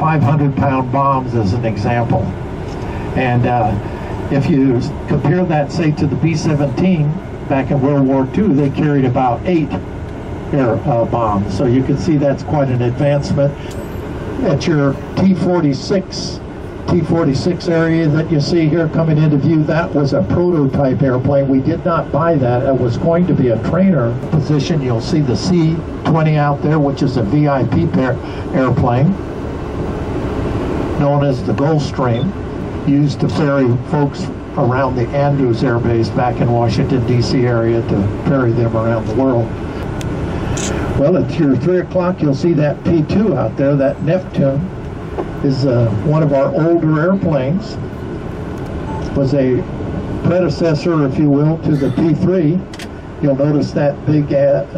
500-pound bombs as an example. And if you compare that, say, to the B-17 back in World War II, they carried about 8 air bombs. So you can see that's quite an advancement. At your T-46 area that you see here coming into view, that was a prototype airplane. We did not buy that. It was going to be a trainer position. You'll see the C-20 out there, which is a VIP airplane known as the Gulfstream, used to ferry folks around the Andrews Air Base back in Washington, D.C. area to ferry them around the world. Well, at your 3 o'clock, you'll see that P-2 out there. That Neptune is one of our older airplanes. Was a predecessor, if you will, to the P-3. You'll notice that big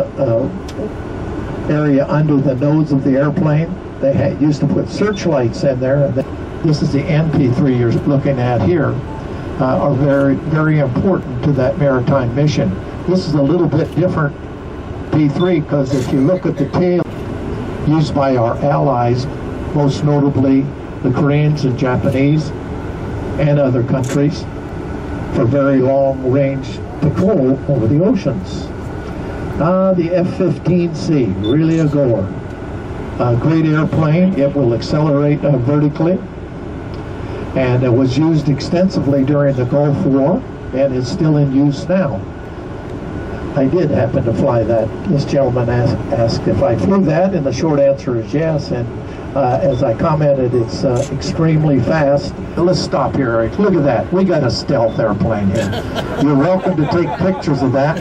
area under the nose of the airplane. They used to put searchlights in there. And this is the NP-3 you're looking at here. Are very, very important to that maritime mission. This is a little bit different P-3 because if you look at the tail used by our allies, most notably the Koreans and Japanese and other countries, for very long range patrol over the oceans. The F-15C, really a goer. A great airplane. It will accelerate vertically, and it was used extensively during the Gulf War and is still in use now. I did happen to fly that. This gentleman asked if I flew that, and the short answer is yes. And as I commented, it's extremely fast. Let's stop here, Eric. Look at that. We got a stealth airplane here. You're welcome to take pictures of that.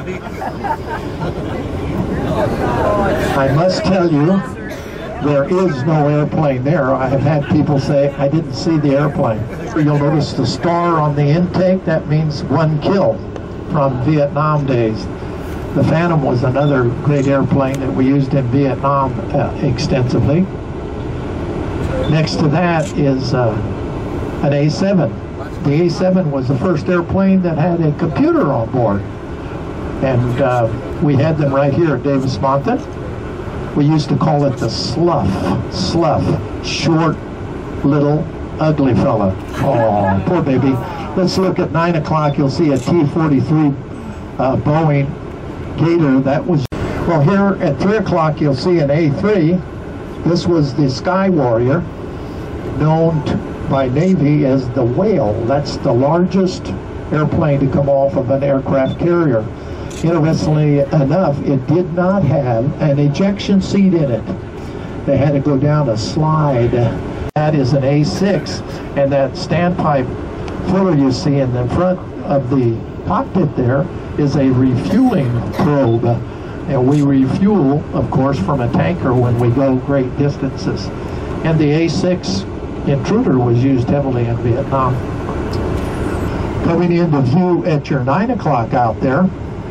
I must tell you, there is no airplane there. I have had people say, I didn't see the airplane. You'll notice the star on the intake. That means 1 kill from Vietnam days. The Phantom was another great airplane that we used in Vietnam extensively. Next to that is an A-7. The A-7 was the first airplane that had a computer on board. And we had them right here at Davis Monthan. We used to call it the Slough. Short, little, ugly fella. Oh, poor baby. Let's look at 9 o'clock. You'll see a T-43 Boeing Gator. That was, well, here at 3 o'clock you'll see an A-3. This was the Sky Warrior, known by Navy as the Whale. That's the largest airplane to come off of an aircraft carrier. Interestingly enough, it did not have an ejection seat in it. They had to go down a slide. That is an A-6, and that standpipe filler you see in the front of the cockpit there is a refueling probe. And we refuel, of course, from a tanker when we go great distances. And the A-6 Intruder was used heavily in Vietnam. Coming into view at your 9 o'clock out there,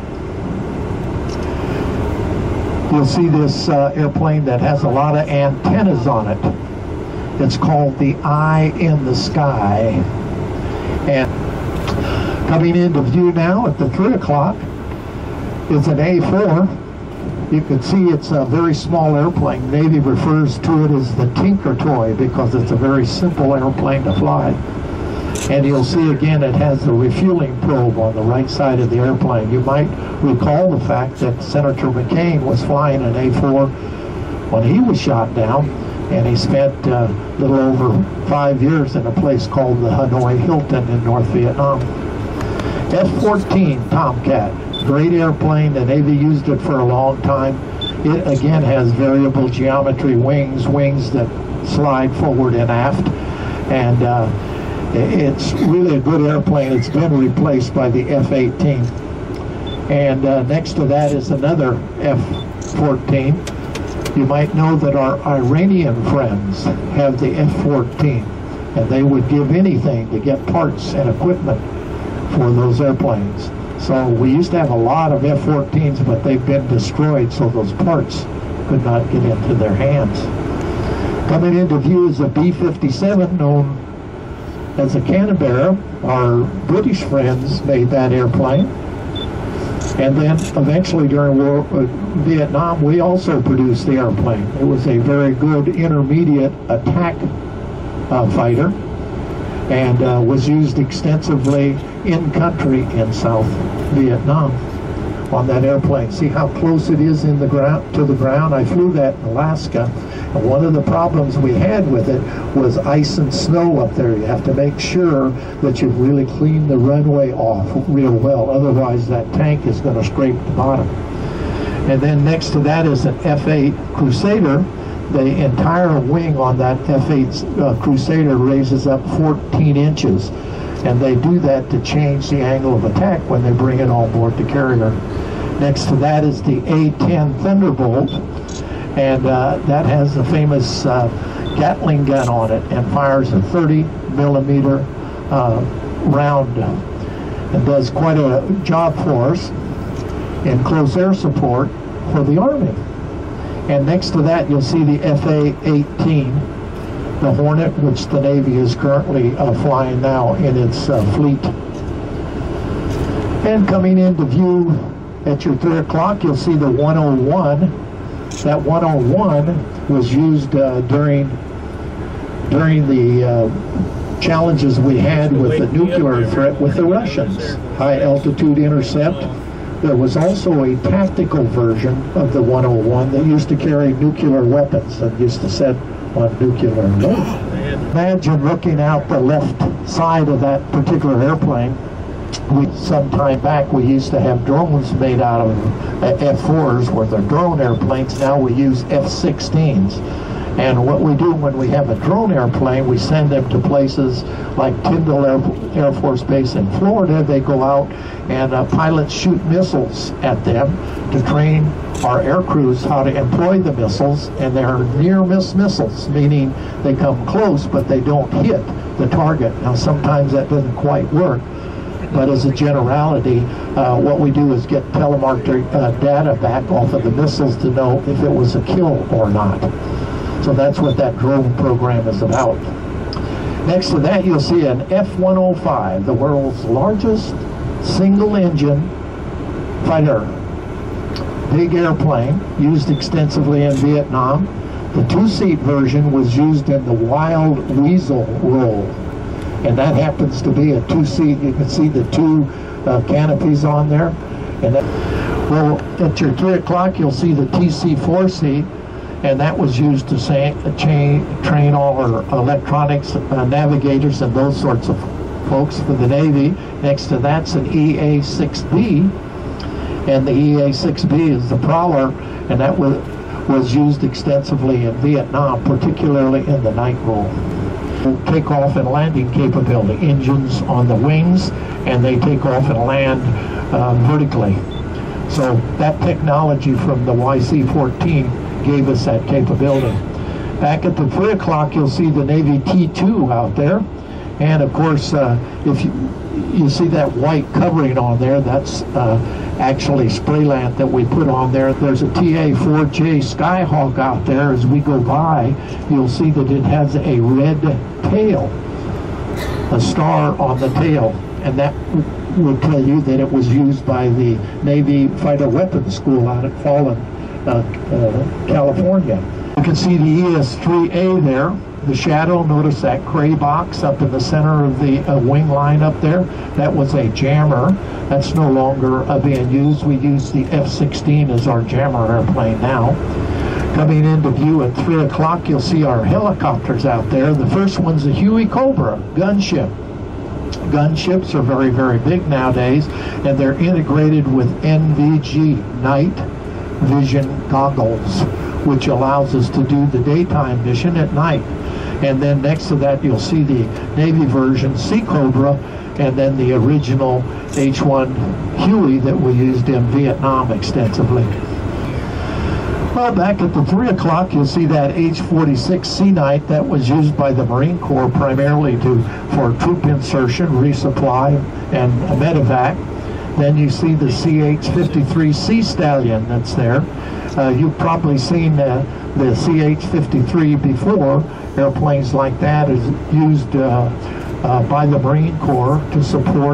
you'll see this airplane that has a lot of antennas on it. It's called the Eye in the Sky. And coming into view now at the 3 o'clock is an A-4. You can see it's a very small airplane. Navy refers to it as the Tinker Toy because it's a very simple airplane to fly. And you'll see again it has the refueling probe on the right side of the airplane. You might recall the fact that Senator McCain was flying an A-4 when he was shot down, and he spent a little over 5 years in a place called the Hanoi Hilton in North Vietnam. F-14 Tomcat, great airplane. The Navy used it for a long time. It again has variable geometry wings that slide forward and aft, and it's really a good airplane. It's been replaced by the F-18. And next to that is another F-14. You might know that our Iranian friends have the F-14, and they would give anything to get parts and equipment for those airplanes. So we used to have a lot of F-14s, but they've been destroyed, so those parts could not get into their hands. Coming into view is a B-57, known as a Canberra. Our British friends made that airplane. And then eventually during Vietnam, we also produced the airplane. It was a very good intermediate attack fighter, and was used extensively in country in South Vietnam on that airplane. See how close it is in the ground to the ground? I flew that in Alaska, and one of the problems we had with it was ice and snow up there. You have to make sure that you've really cleaned the runway off real well, otherwise that tank is going to scrape the bottom. And then next to that is an F-8 Crusader. The entire wing on that F-8 Crusader raises up 14 inches, and they do that to change the angle of attack when they bring it on board the carrier. Next to that is the A-10 Thunderbolt, and that has the famous Gatling gun on it and fires a 30-millimeter round, and does quite a job for us in close air support for the Army. And next to that, you'll see the FA-18, the Hornet, which the Navy is currently flying now in its fleet. And coming into view at your 3 o'clock, you'll see the 101. That 101 was used during the challenges we had with the nuclear threat with the Russians. High altitude intercept. There was also a tactical version of the 101 that used to carry nuclear weapons and used to set on nuclear load. Imagine looking out the left side of that particular airplane. Some time back we used to have drones made out of F-4s, where they're drone airplanes. Now we use F-16s. And what we do when we have a drone airplane, we send them to places like Tyndall Air Force Base in Florida. They go out and pilots shoot missiles at them to train our air crews how to employ the missiles. And they're near-miss missiles, meaning they come close but they don't hit the target. Now sometimes that doesn't quite work, but as a generality, what we do is get telemark data back off of the missiles to know if it was a kill or not. So that's what that drone program is about. Next to that, you'll see an F-105, the world's largest single-engine fighter. Big airplane, used extensively in Vietnam. The 2-seat version was used in the Wild Weasel role. And that happens to be a 2-seat. You can see the 2 canopies on there. And that, well, at your 3 o'clock, you'll see the TC-4C. And that was used to train all our electronics, navigators, and those sorts of folks for the Navy. Next to that's an EA-6B, and the EA-6B is the Prowler, and that was used extensively in Vietnam, particularly in the night role. Takeoff and landing capability, engines on the wings, and they take off and land vertically. So that technology from the YC-14 gave us that capability. Back at the 3 o'clock, you'll see the Navy T-2 out there. And of course, if you see that white covering on there, that's actually spraylant that we put on there. There's a TA-4J Skyhawk out there. As we go by, you'll see that it has a red tail, a star on the tail. And that will tell you that it was used by the Navy Fighter Weapons School out at Fallon, California. You can see the ES-3A there, the shadow. Notice that gray box up in the center of the wing line up there. That was a jammer. That's no longer being used. We use the F-16 as our jammer airplane now. Coming into view at 3 o'clock, you'll see our helicopters out there. The first one's the Huey Cobra gunship. Gunships are very, very big nowadays, and they're integrated with NVG, night vision goggles, which allows us to do the daytime mission at night. And then next to that, you'll see the Navy version Sea Cobra, and then the original H-1 Huey that we used in Vietnam extensively. Well, back at the 3 o'clock, you'll see that H-46 Sea Knight that was used by the Marine Corps primarily for troop insertion, resupply, and medevac. Then you see the CH-53 Sea Stallion that's there. You've probably seen the CH-53 before. Airplanes like that is used by the Marine Corps to support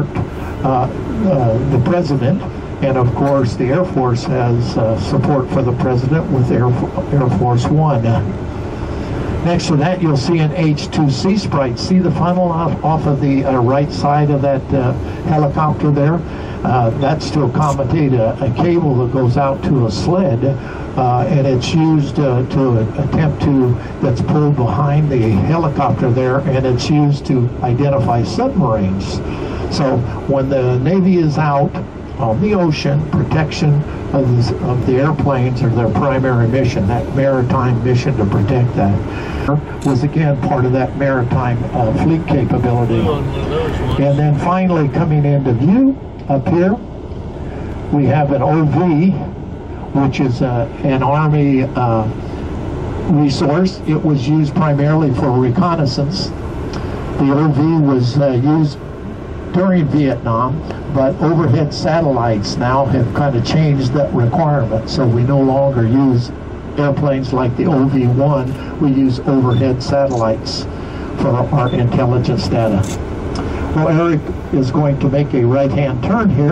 the President. And of course, the Air Force has support for the President with Air Force One. Next to that, you'll see an H2C sprite. See the funnel off of the right side of that helicopter there? That's to accommodate a cable that goes out to a sled, and it's used that's pulled behind the helicopter there, and it's used to identify submarines. So when the Navy is out on the ocean, protection of the airplanes are their primary mission. That maritime mission to protect that was again part of that maritime fleet capability. And then finally, coming into view up here, we have an OV, which is an Army resource. It was used primarily for reconnaissance. The OV was used during Vietnam, but overhead satellites now have kind of changed that requirement, so we no longer use airplanes like the OV-1. We use overhead satellites for our intelligence data. Well, Eric is going to make a right-hand turn here,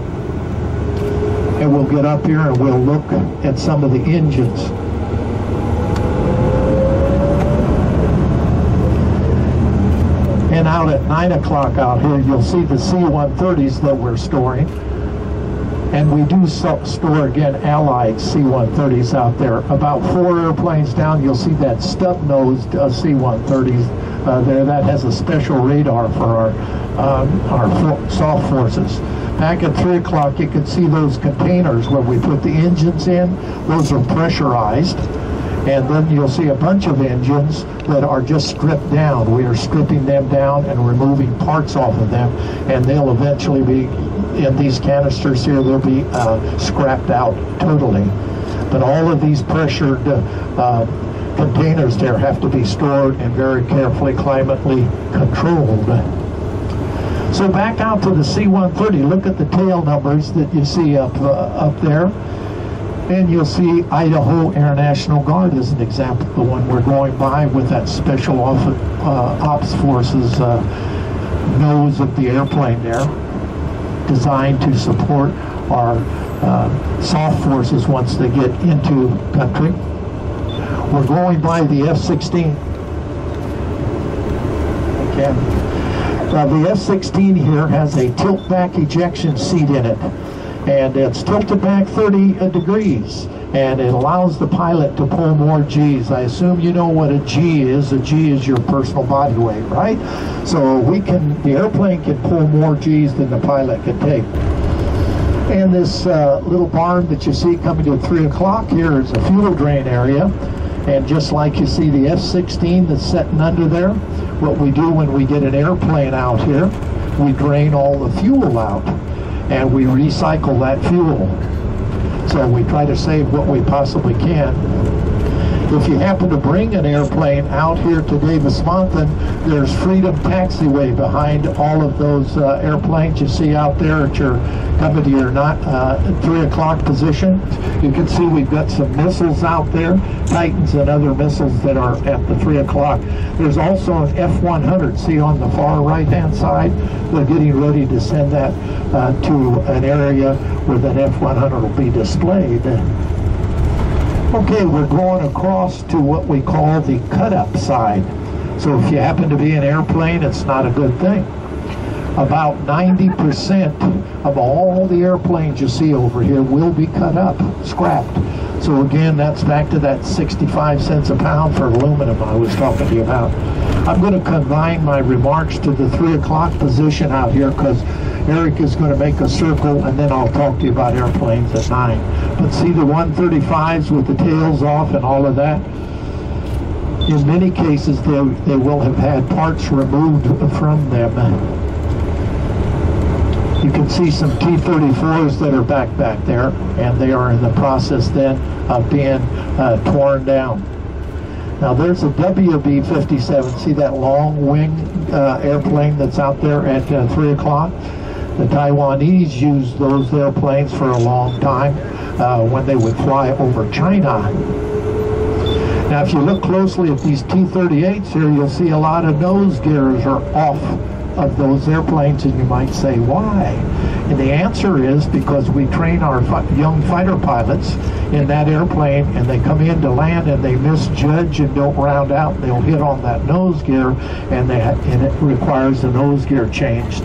and we'll get up here and we'll look at some of the engines. And out at 9 o'clock out here, you'll see the C-130s that we're storing. And we do store, again, Allied C-130s out there. About 4 airplanes down, you'll see that stub-nosed C-130s there. That has a special radar for our soft forces. Back at 3 o'clock, you can see those containers where we put the engines in. Those are pressurized. And then you'll see a bunch of engines that are just stripped down. We are stripping them down and removing parts off of them, and they'll eventually be, in these canisters here, they'll be scrapped out totally. But all of these pressured containers there have to be stored and very carefully climately controlled. So back out to the C-130, look at the tail numbers that you see up there. And you'll see Idaho Air National Guard as an example, the one we're going by with that Special Ops Forces nose of the airplane there, designed to support our soft forces once they get into country. We're going by the F-16. Okay. The F-16 here has a tilt-back ejection seat in it. And it's tilted back 30 degrees, and it allows the pilot to pull more G's. I assume you know what a G is. A G is your personal body weight, right? So the airplane can pull more G's than the pilot can take. And this little barn that you see coming to 3 o'clock here is a fuel drain area. And just like you see the F-16 that's sitting under there, what we do when we get an airplane out here, we drain all the fuel out. And we recycle that fuel. So we try to save what we possibly can. If you happen to bring an airplane out here to Davis-Monthan, there's Freedom Taxiway behind all of those airplanes you see out there at your coming to your 3 o'clock position. You can see we've got some missiles out there, Titans and other missiles that are at the 3 o'clock. There's also an F-100, see on the far right-hand side. They're getting ready to send that to an area where that F-100 will be displayed. Okay, we're going across to what we call the cut-up side. So if you happen to be an airplane, it's not a good thing. About 90% of all the airplanes you see over here will be cut up, scrapped. So again, that's back to that 65 cents a pound for aluminum I was talking to you about. I'm going to combine my remarks to the 3 o'clock position out here because Eric is going to make a circle, and then I'll talk to you about airplanes at 9. But see the 135s with the tails off and all of that? In many cases, they will have had parts removed from them. You can see some T-34s that are back there, and they are in the process then of being torn down. Now there's a WB-57. See that long wing airplane that's out there at 3 o'clock? The Taiwanese used those airplanes for a long time when they would fly over China. Now if you look closely at these T-38s here, you'll see a lot of nose gears are off of those airplanes, and you might say, why? And the answer is because we train our young fighter pilots in that airplane, and they come in to land and they misjudge and don't round out. They'll hit on that nose gear, and it requires the nose gear changed.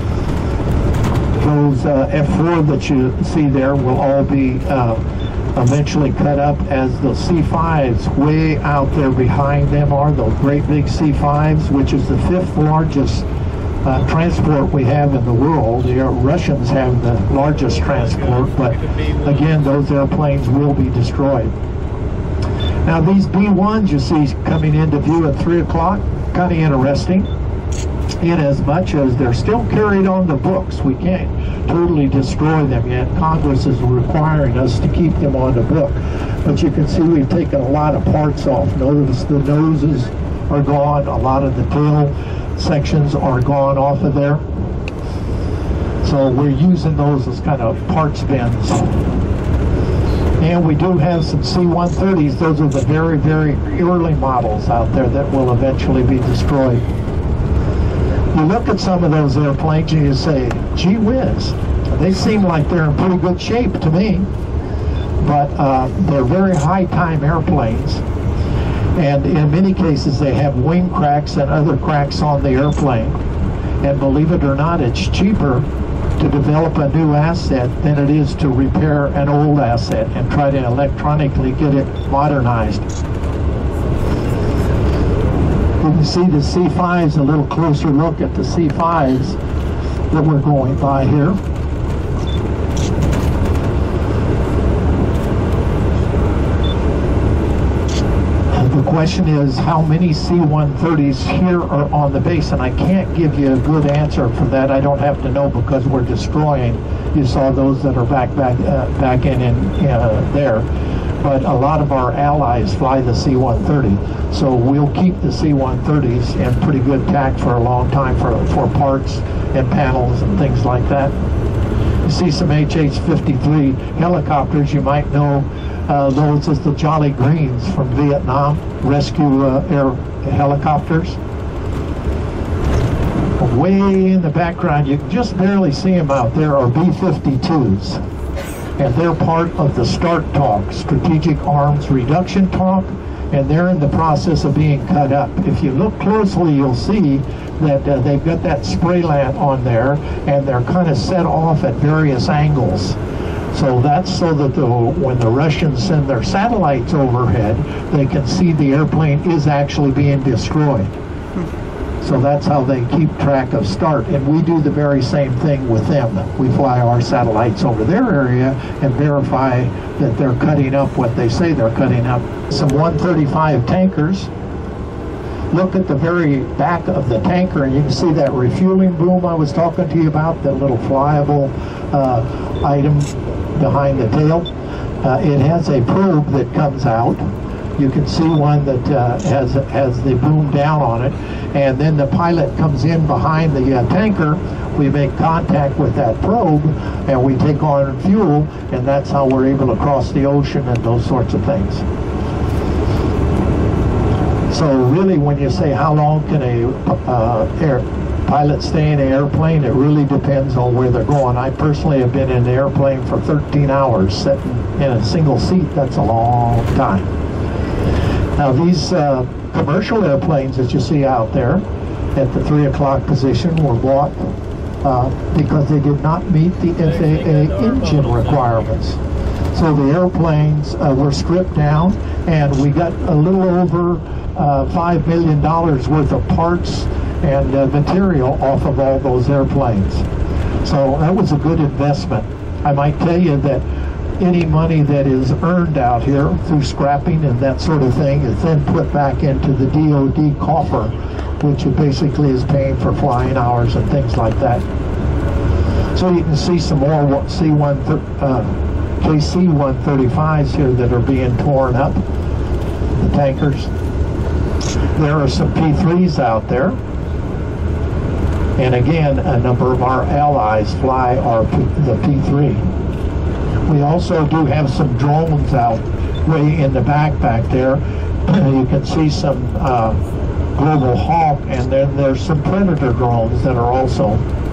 Those F4 that you see there will all be eventually cut up as the C5s. Way out there behind them are those great big C5s, which is the 5th largest transport we have in the world. The Russians have the largest transport, but again, those airplanes will be destroyed. Now these B-1s you see coming into view at 3 o'clock, kind of interesting, in as much as they're still carried on the books. We can't totally destroy them yet. Congress is requiring us to keep them on the book. But you can see we've taken a lot of parts off. Notice the noses are gone, a lot of the tail sections are gone off of there. So we're using those as kind of parts bins. And we do have some C-130s. Those are the very, very early models out there that will eventually be destroyed. You look at some of those airplanes and you say, gee whiz, they seem like they're in pretty good shape to me. But they're very high-time airplanes. And in many cases, they have wing cracks and other cracks on the airplane. And believe it or not, it's cheaper to develop a new asset than it is to repair an old asset and try to electronically get it modernized. You can see the C5s, a little closer look at the C5s that we're going by here. The question is, how many C-130s here are on the base? And I can't give you a good answer for that. I don't have to know because we're destroying. You saw those that are back in there. But a lot of our allies fly the C-130. So we'll keep the C-130s in pretty good tack for a long time for parts and panels and things like that. You see some HH-53 helicopters. You might know those as the Jolly Greens from Vietnam, rescue air helicopters. Way in the background, you can just barely see them out there, are B-52s. And they're part of the START talk, Strategic Arms Reduction talk, and they're in the process of being cut up. If you look closely, you'll see that they've got that sprayland on there, and they're kind of set off at various angles. So that's so that when the Russians send their satellites overhead, they can see the airplane is actually being destroyed. So that's how they keep track of START. And we do the very same thing with them. We fly our satellites over their area and verify that they're cutting up what they say they're cutting up. Some 135 tankers. Look at the very back of the tanker, and you can see that refueling boom I was talking to you about, that little flyable item behind the tail. It has a probe that comes out. You can see one that has the boom down on it, and then the pilot comes in behind the tanker. We make contact with that probe, and we take on fuel, and that's how we're able to cross the ocean and those sorts of things. So really, when you say how long can a pilot stay in an airplane, it really depends on where they're going. I personally have been in an airplane for 13 hours, sitting in a single seat. That's a long time. Now these commercial airplanes that you see out there at the 3 o'clock position were bought because they did not meet the FAA engine requirements. So the airplanes were stripped down, and we got a little over $5 million worth of parts and material off of all those airplanes. So that was a good investment. I might tell you that any money that is earned out here through scrapping and that sort of thing is then put back into the DOD coffer, which basically is paying for flying hours and things like that. So you can see some more KC-135s here that are being torn up, the tankers. There are some P-3s out there. And again, a number of our allies fly the P-3. We also do have some drones out way in the back there. You can see some Global Hawk, and then there's some Predator drones that are also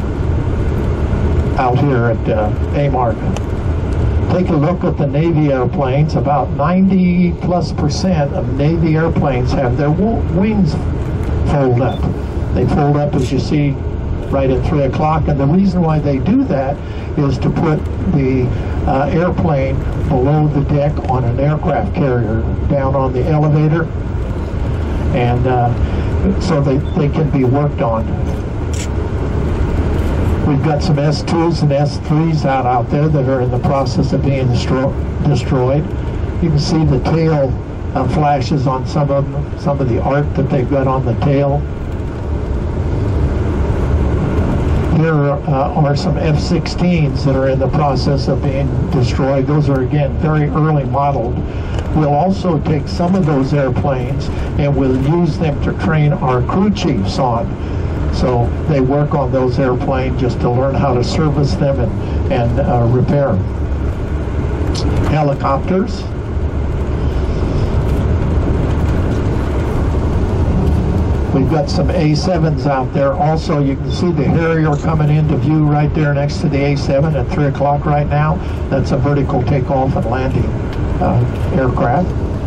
out here at AMARG. Take a look at the Navy airplanes. About 90+% of Navy airplanes have their wings fold up. They fold up, as you see, right at 3 o'clock, and the reason why they do that is to put the airplane below the deck on an aircraft carrier, down on the elevator, and so they can be worked on. We've got some S2s and S3s out there that are in the process of being destroyed. You can see the tail flashes on some of them, some of the art that they've got on the tail. Here are some F-16s that are in the process of being destroyed. Those are, again, very early modeled. We'll also take some of those airplanes and we'll use them to train our crew chiefs on. So they work on those airplanes just to learn how to service them and repair them. Helicopters. We've got some A7s out there. Also, you can see the Harrier coming into view right there next to the A7 at 3 o'clock right now. That's a vertical takeoff and landing aircraft.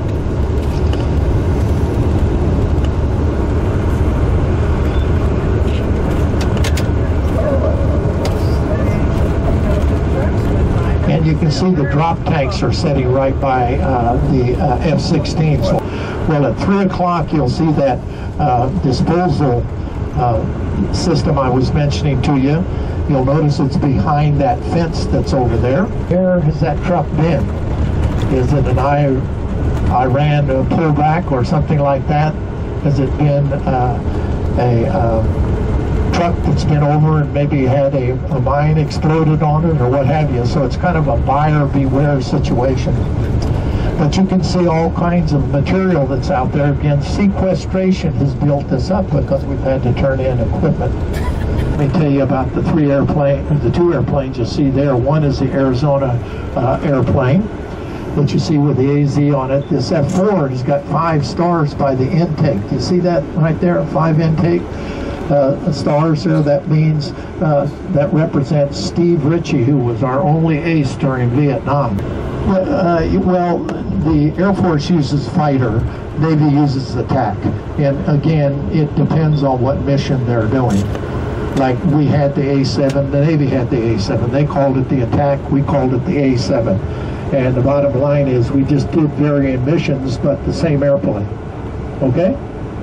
And you can see the drop tanks are sitting right by the F-16s. Well, at 3 o'clock, you'll see that disposal system I was mentioning to you. You'll notice it's behind that fence that's over there. Where has that truck been? Is it an Iran pullback or something like that? Has it been a truck that's been over and maybe had a mine exploded on it or what have you? So it's kind of a buyer beware situation. But you can see all kinds of material that's out there. Again, sequestration has built this up because we've had to turn in equipment. Let me tell you about the two airplanes you see there. One is the Arizona airplane that you see with the AZ on it. This F4 has got 5 stars by the intake. You see that right there, 5 intake stars there? That means that represents Steve Ritchie, who was our only ace during Vietnam. Well, the Air Force uses fighter, Navy uses attack, and again, it depends on what mission they're doing. Like we had the A7, the Navy had the A7. They called it the attack, we called it the A7. And the bottom line is we just did varying missions, but the same airplane. Okay?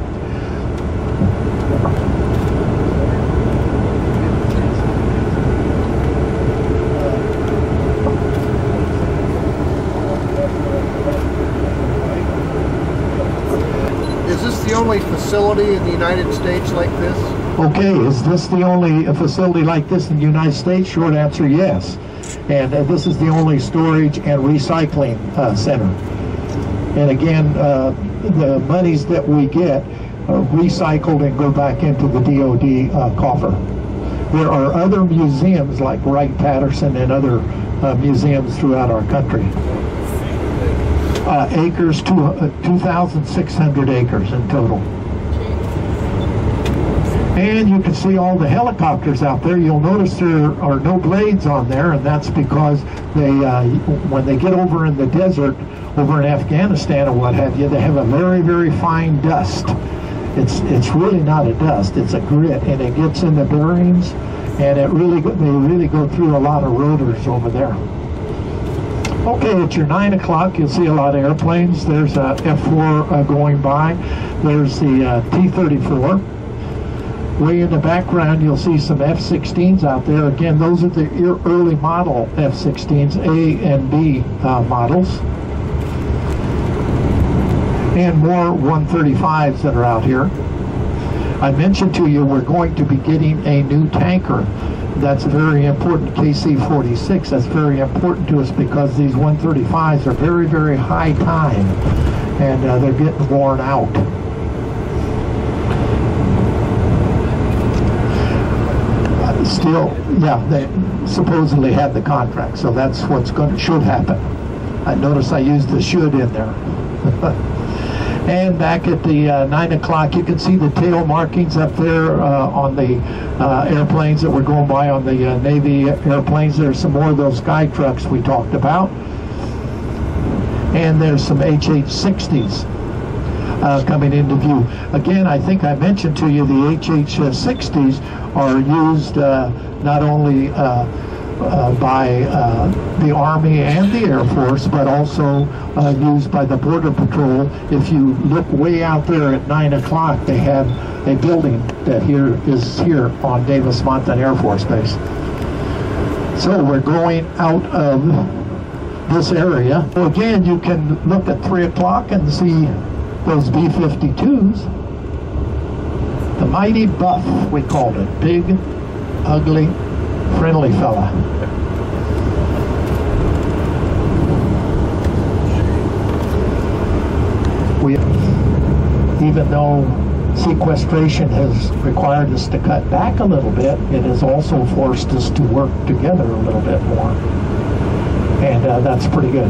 Only facility in the United States like this? Okay, is this the only facility like this in the United States? Short answer, yes. And this is the only storage and recycling center. And again, the monies that we get are recycled and go back into the DoD coffer. There are other museums like Wright-Patterson and other museums throughout our country. Acres, 2,600 acres in total. And you can see all the helicopters out there. You'll notice there are no blades on there, and that's because they, when they get over in the desert, over in Afghanistan or what have you, they have a very, very fine dust. It's really not a dust, it's a grit, and it gets in the bearings, and they really go through a lot of rotors over there. Okay, at your 9 o'clock, you'll see a lot of airplanes. There's a F4 going by. There's the T-34. Way in the background, you'll see some F-16s out there. Again, those are the early model F-16s, A and B models. And more 135s that are out here. I mentioned to you we're going to be getting a new tanker. That's very important, KC-46. That's very important to us because these 135s are very, very high time, and they're getting worn out. Still, yeah, they supposedly had the contract, so that's what's should happen. I notice I used the should in there. And back at the 9 o'clock, you can see the tail markings up there on the airplanes that were going by on the Navy airplanes. There's some more of those sky trucks we talked about. And there's some HH-60s coming into view. Again, I think I mentioned to you the HH-60s are used not only by the Army and the Air Force, but also used by the Border Patrol. If you look way out there at 9 o'clock, they have a building that is here on Davis-Monthan Air Force Base. So we're going out of this area. So again, you can look at 3 o'clock and see those B-52s. The mighty Buff, we called it. Big, ugly, friendly fella. Even though sequestration has required us to cut back a little bit, it has also forced us to work together a little bit more. And that's pretty good.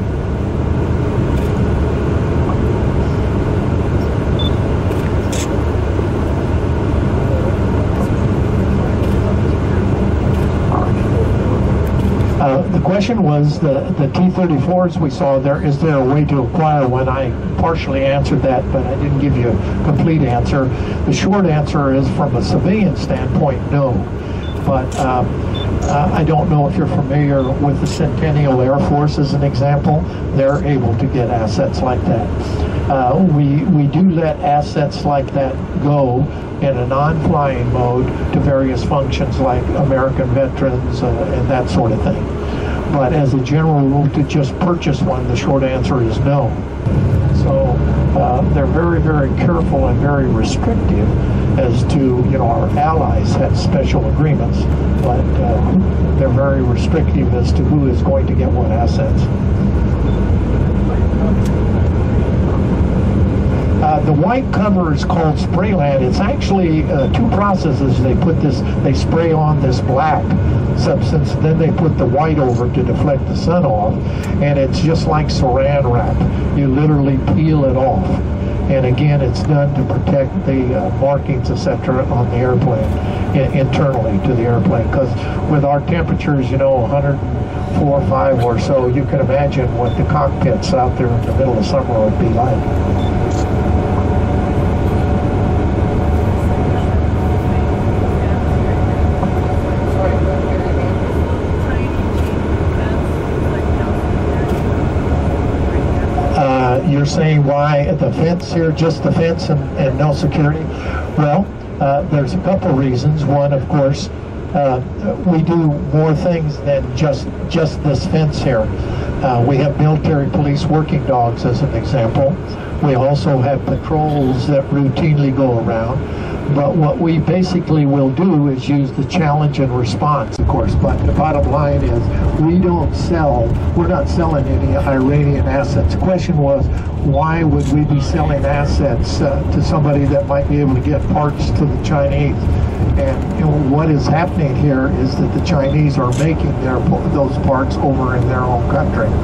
The question was the T-34s we saw there, is there a way to acquire one? I partially answered that, but I didn't give you a complete answer. The short answer is, from a civilian standpoint, no. But I don't know if you're familiar with the Centennial Air Force as an example. They're able to get assets like that. We do let assets like that go in a non-flying mode to various functions like American veterans and that sort of thing. But as a general rule, to just purchase one, the short answer is no. So they're very, very careful and very restrictive as to, our allies have special agreements, but they're very restrictive as to who is going to get what assets. The white cover is called Sprayland. It's actually two processes. They spray on this black substance, then they put the white over to deflect the sun off, and it's just like saran wrap. You literally peel it off. And again, it's done to protect the markings, etc., on the airplane, internally to the airplane. Because with our temperatures, 104 or 5 or so, you can imagine what the cockpits out there in the middle of summer would be like. You're saying why the fence here, just the fence and no security? Well, there's a couple reasons. One, of course, we do more things than just this fence here. We have military police working dogs, as an example. We also have patrols that routinely go around. But what we basically will do is use the challenge and response, of course. But the bottom line is, we're not selling any Iranian assets. The question was, why would we be selling assets to somebody that might be able to get parts to the Chinese? And what is happening here is that the Chinese are making those parts over in their own country.